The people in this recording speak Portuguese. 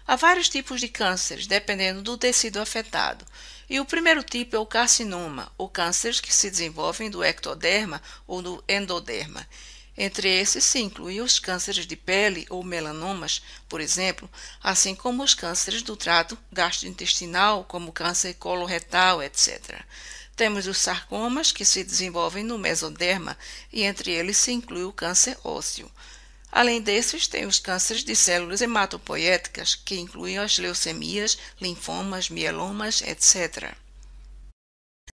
Há vários tipos de cânceres, dependendo do tecido afetado. E o primeiro tipo é o carcinoma, ou cânceres que se desenvolvem do ectoderma ou do endoderma. Entre esses se incluem os cânceres de pele ou melanomas, por exemplo, assim como os cânceres do trato gastrointestinal, como câncer coloretal, etc. Temos os sarcomas, que se desenvolvem no mesoderma, e entre eles se inclui o câncer ósseo. Além desses, tem os cânceres de células hematopoéticas, que incluem as leucemias, linfomas, mielomas, etc.